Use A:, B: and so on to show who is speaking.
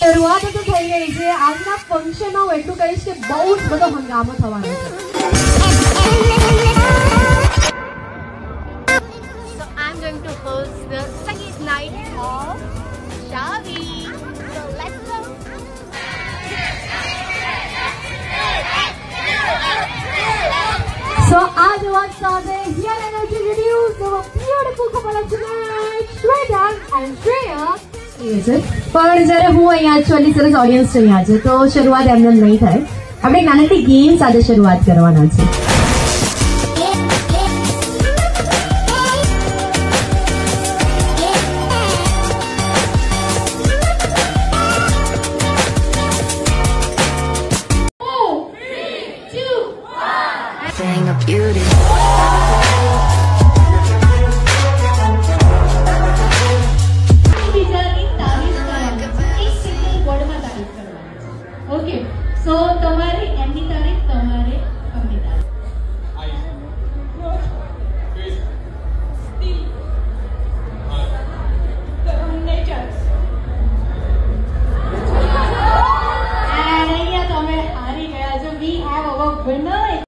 A: શરૂઆત તો થઈ ગઈ છે. આજના ફંક્શનમાં હું એટલું કહીશ કે બહુ જ બધો હંગામો થવાનો છે.
B: So I'm going to host the second night of Shavi. So let's go.
A: So आज વાત સાથે here energy reduce the beautiful couple of tonight, Shweta and Shreya. પણ જ્યારે હું અહીંયા છું આટલી સરસ ઓડિયન્સ અહીંયા છે તો શરૂઆત એમને નહીં થાય. આપણે એક નાનકડી ગેમ સાથે શરૂઆત કરવાના છે.